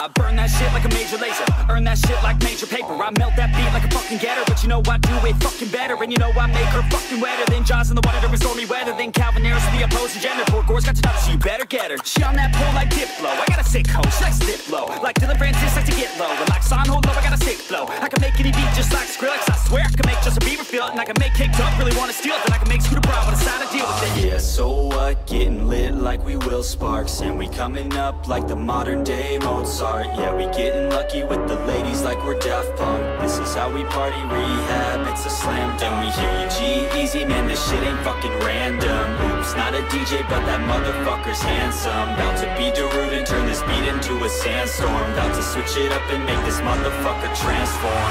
I burn that shit like a major laser, earn that shit like major paper. I melt that beat like a fucking getter, but you know I do it fucking better. And you know I make her fucking wetter than Jaws in the water during stormy weather, than Calvin Harris with the opposing gender. Poor Gore's got to know, so you better get her. She on that pole like Diplo, I got a sick hoe, she likes dip low. Like Dylan Francis likes to get low, and like Son hold low, I got a sick flow. I can make any beat just like Skrillex, I swear I can make Justin Bieber feel it. And I can make Kicked Up really wanna steal it, then I can make Scooter Braun wanna sign a deal with it. Yeah, so what? Getting lit like we Will Sparks, and we coming up like the modern day Mozart. Yeah, we getting lucky with the ladies like we're Daft Punk. This is how we party, rehab, it's a slam dunk. We hear you G-Eazy, man, this shit ain't fucking random. Oops, not a DJ, but that motherfucker's handsome. About to be Darude and turn this beat into a sandstorm. About to switch it up and make this motherfucker transform.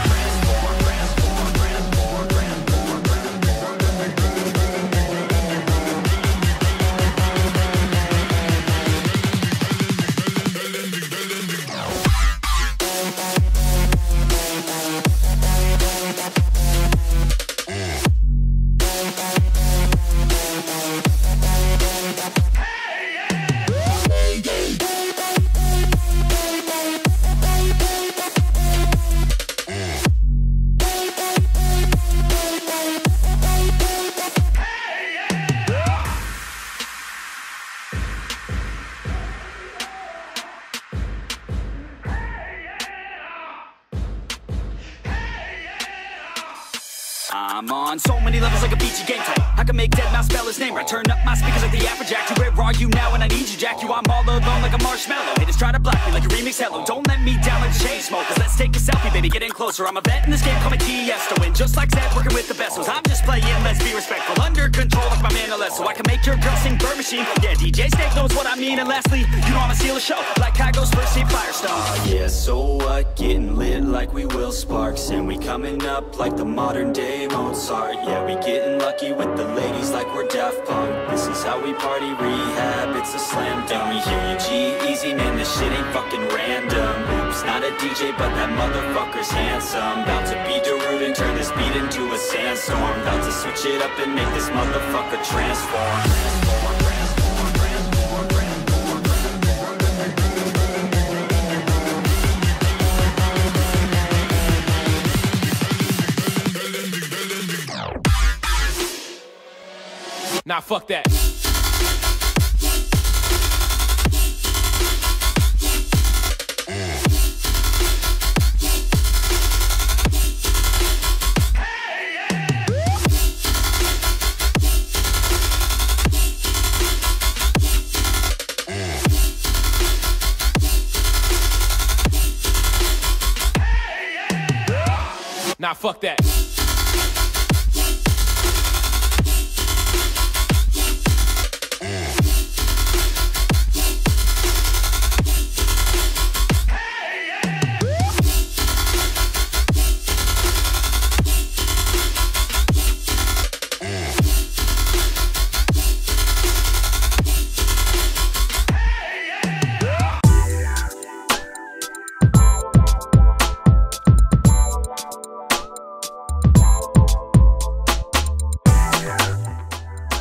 I'm on so many levels like a beachy game type. I can make Deadmau5 spell his name right. Turn up my speakers like the Afrojack. Where are you now when I need you, Jack? You, I'm all alone like a marshmallow. Haters try to block me like a remix Hello. Don't let me down like the Chainsmokers. Let's take a selfie, baby, get in closer. I'm a vet in this game, call me Tiesto. And just like Zed, working with the best ones. I'm just playing, let's be respectful. Under control like my man Alesso. I can make your girl sing Bird Machine. Yeah, DJ Snake knows what I mean. And lastly, you know I'ma steal a show like Kygo's first team Firestone. Yeah, so what? Getting lit like we Will Sparks, and we coming up like the modern day Mozart. Yeah, we getting lucky with the ladies like we're Daft Punk. This is how we party, rehab, it's a slam dunk. We hear you G-Eazy, man, this shit ain't fucking random. Oops, not a DJ, but that motherfucker's handsome. About to be Darude and turn this beat into a sandstorm. About to switch it up and make this motherfucker transform. Nah, fuck that. Nah, fuck that.